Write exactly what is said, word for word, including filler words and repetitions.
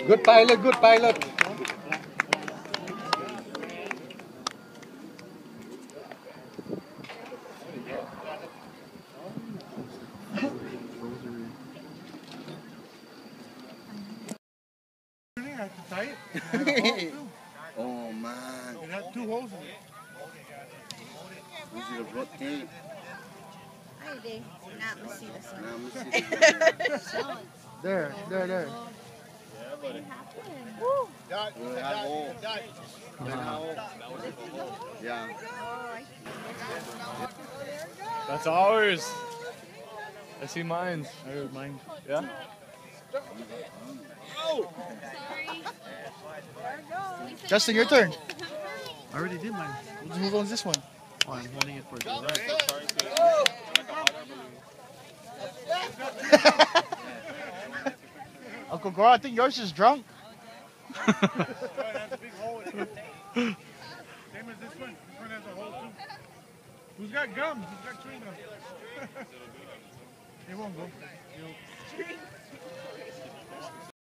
Good pilot, good pilot. Oh man. It had two holes in it. We should have brought tape. Ay, not Mercedes. Nah, I'm gonna see this one. There, there, there. We'll have hole. We'll have hole. Yeah. That's ours. I see mine. I heard mine. Yeah? Justin, your turn. I already did mine. Who owns this one? Oh, I'm holding it for you. Uncle Goro, I think yours is drunk. Same as this one. This one has a hole too. Who's got gum? Who's got chewing gum? It won't go. It'll...